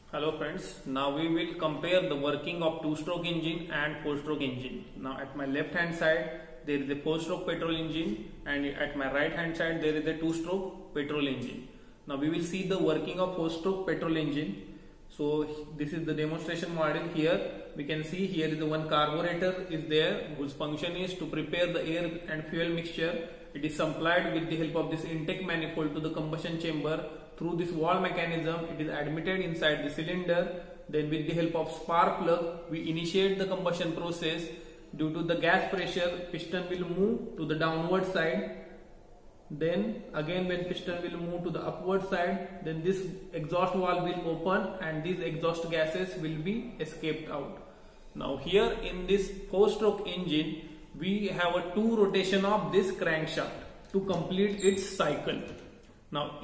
Hello friends, now we will compare the working of two-stroke engine and four-stroke engine. Now at my left hand side there is a four-stroke petrol engine and at my right hand side there is a two-stroke petrol engine. Now we will see the working of four-stroke petrol engine. So this is the demonstration model. Here we can see here is the one carburetor is there whose function is to prepare the air and fuel mixture. It is supplied with the help of this intake manifold to the combustion chamber. Through this valve mechanism, it is admitted inside the cylinder. Then with the help of spark plug, we initiate the combustion process. Due to the gas pressure, piston will move to the downward side. Then again when piston will move to the upward side, then this exhaust valve will open and these exhaust gases will be escaped out. Now here in this four-stroke engine, we have a two rotation of this crankshaft to complete its cycle. Now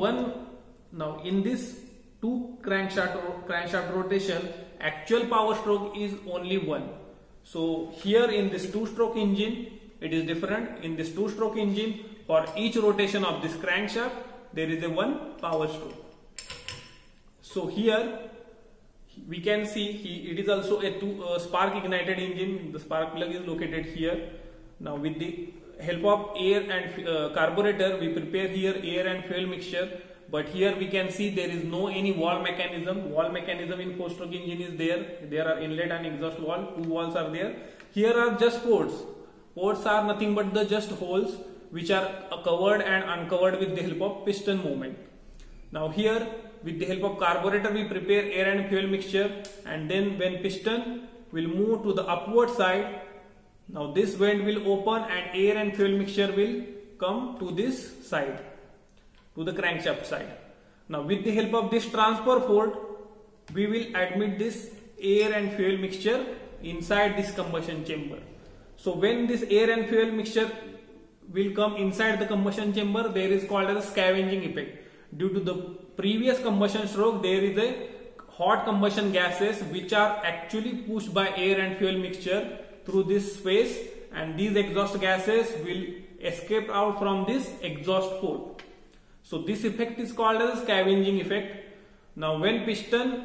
in this two crankshaft rotation, actual power stroke is only one. So here in this two-stroke engine, it is different. In this two-stroke engine, for each rotation of this crankshaft, there is a one power stroke. So here we can see it is also a spark ignited engine. The spark plug is located here. Now with the help of air and carburetor, we prepare here air and fuel mixture. But here we can see there is no any valve mechanism. Valve mechanism in four-stroke engine is there. There are inlet and exhaust valve. Two valves are there. Here are just ports. Ports are nothing but the just holes which are covered and uncovered with the help of piston movement. Now here with the help of carburetor we prepare air and fuel mixture, and then when piston will move to the upward side, now this vent will open and air and fuel mixture will come to this side, to the crankshaft side. Now with the help of this transfer port, we will admit this air and fuel mixture inside this combustion chamber. So when this air and fuel mixture will come inside the combustion chamber, there is called as a scavenging effect. Due to the previous combustion stroke, there is a hot combustion gases which are actually pushed by air and fuel mixture through this space, and these exhaust gases will escape out from this exhaust port. So this effect is called as a scavenging effect. Now when piston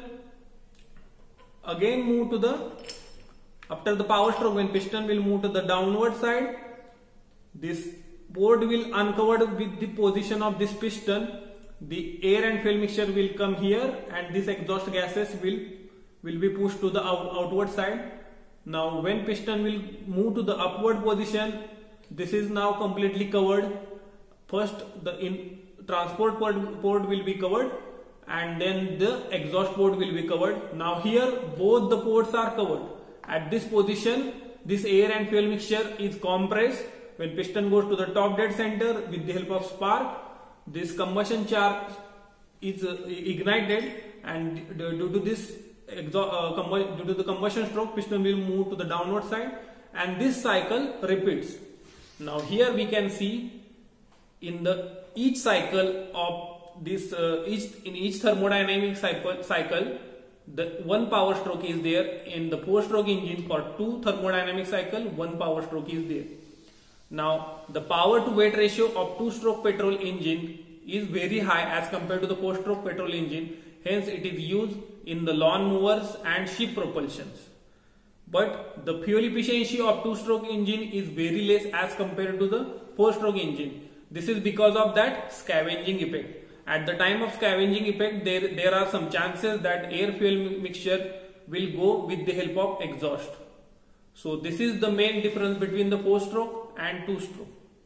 again move to the, after the power stroke, when piston will move to the downward side, this port will uncover with the position of this piston. The air and fuel mixture will come here and these exhaust gases will be pushed to the outward side. Now when piston will move to the upward position, this is now completely covered. First the transport port will be covered and then the exhaust port will be covered. Now here both the ports are covered. At this position, this air and fuel mixture is compressed. When piston goes to the top dead center with the help of spark, this combustion charge is ignited, and due to this due to the combustion stroke, piston will move to the downward side and this cycle repeats. Now here we can see in the each cycle of this in each thermodynamic cycle the one power stroke is there. In the four-stroke engine, for two thermodynamic cycle, one power stroke is there. Now the power to weight ratio of two-stroke petrol engine is very high as compared to the four-stroke petrol engine. Hence it is used in the lawn mowers and ship propulsions. But the fuel efficiency of two-stroke engine is very less as compared to the four-stroke engine. This is because of that scavenging effect. At the time of scavenging effect, there are some chances that air fuel mixture will go with the help of exhaust. So this is the main difference between the four-stroke and two-stroke.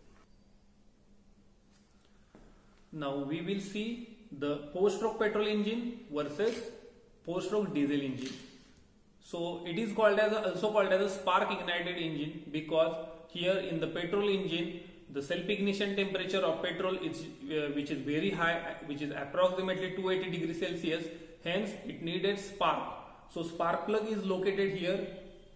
Now we will see the four-stroke petrol engine versus four-stroke diesel engine. So it is also called as a spark ignited engine, because here in the petrol engine the self-ignition temperature of petrol is which is very high, which is approximately 280 degrees Celsius. Hence it needed spark. So spark plug is located here.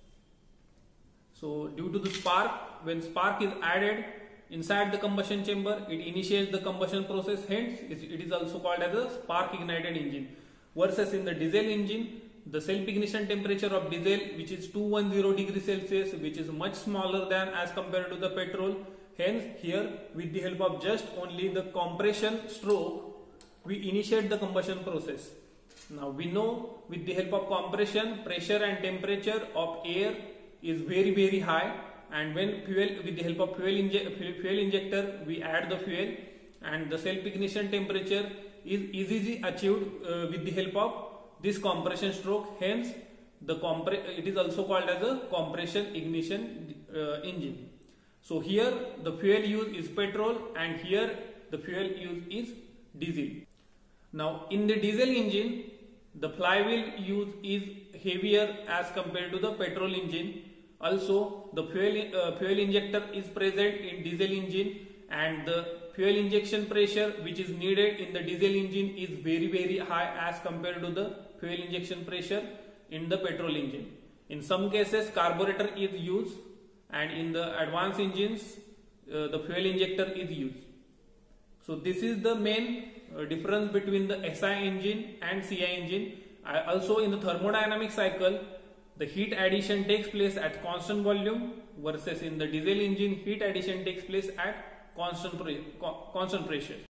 So due to the spark, when spark is added inside the combustion chamber, it initiates the combustion process. Hence it is also called as a spark ignited engine. Versus in the diesel engine, the self-ignition temperature of diesel, which is 210 degrees Celsius, which is much smaller than as compared to the petrol. Hence here with the help of just only the compression stroke, we initiate the combustion process. Now we know with the help of compression, pressure and temperature of air is very high, and when with the help of fuel injector we add the fuel, and the self ignition temperature is easily achieved with the help of this compression stroke. Hence it is also called as a compression ignition engine. So here the fuel used is petrol, and here the fuel used is diesel. Now in the diesel engine, the flywheel used is heavier as compared to the petrol engine. Also the fuel injector is present in diesel engine, and the fuel injection pressure which is needed in the diesel engine is very high as compared to the fuel injection pressure in the petrol engine. In some cases carburetor is used, and in the advanced engines the fuel injector is used. So this is the main difference between the SI engine and CI engine. Also in the thermodynamic cycle, the heat addition takes place at constant volume, versus in the diesel engine heat addition takes place at constant pressure.